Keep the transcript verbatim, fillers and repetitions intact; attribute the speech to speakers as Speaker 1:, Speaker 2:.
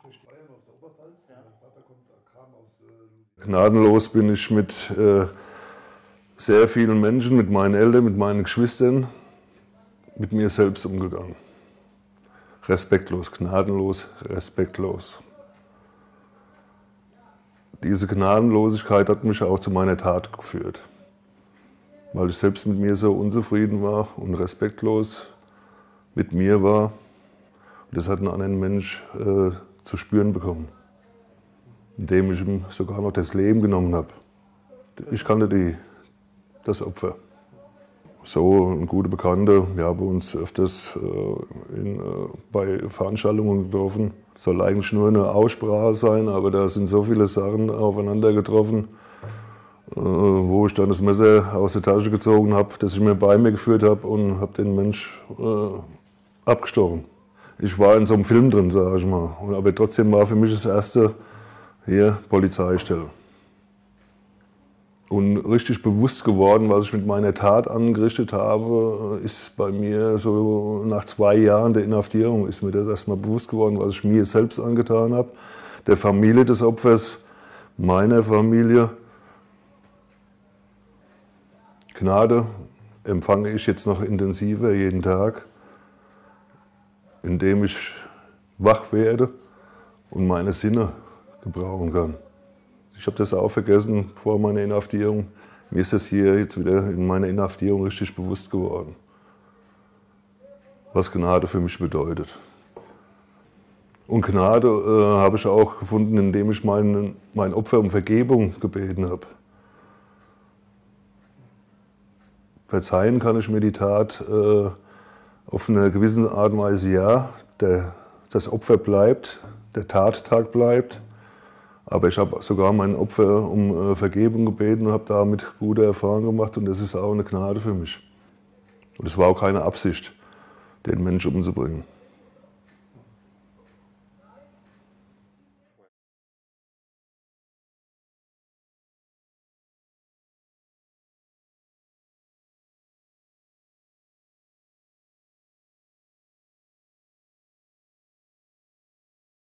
Speaker 1: Gnadenlos bin ich mit äh, sehr vielen Menschen, mit meinen Eltern, mit meinen Geschwistern, mit mir selbst umgegangen. Respektlos, gnadenlos, respektlos. Diese Gnadenlosigkeit hat mich auch zu meiner Tat geführt, weil ich selbst mit mir so unzufrieden war und respektlos mit mir war. Und das hat einen anderen Mensch äh, zu spüren bekommen, indem ich ihm sogar noch das Leben genommen habe. Ich kannte die, das Opfer. So ein guter Bekannter, wir haben uns öfters äh, in, äh, bei Veranstaltungen getroffen. Soll eigentlich nur eine Aussprache sein, aber da sind so viele Sachen aufeinander getroffen, äh, wo ich dann das Messer aus der Tasche gezogen habe, das ich mir bei mir geführt habe und habe den Mensch äh, abgestochen. Ich war in so einem Film drin, sage ich mal, aber trotzdem war für mich das erste hier Polizeistelle. Und richtig bewusst geworden, was ich mit meiner Tat angerichtet habe, ist bei mir so nach zwei Jahren der Inhaftierung, ist mir das erstmal bewusst geworden, was ich mir selbst angetan habe, der Familie des Opfers, meiner Familie. Gnade empfange ich jetzt noch intensiver jeden Tag, indem ich wach werde und meine Sinne gebrauchen kann. Ich habe das auch vergessen vor meiner Inhaftierung. Mir ist das hier jetzt wieder in meiner Inhaftierung richtig bewusst geworden, was Gnade für mich bedeutet. Und Gnade äh, habe ich auch gefunden, indem ich mein, mein Opfer um Vergebung gebeten habe. Verzeihen kann ich mir die Tat äh, auf eine gewisse Art und Weise, ja. Der, das Opfer bleibt, der Tattag bleibt. Aber ich habe sogar mein Opfer um äh, Vergebung gebeten und habe damit gute Erfahrungen gemacht und das ist auch eine Gnade für mich. Und es war auch keine Absicht, den Menschen umzubringen.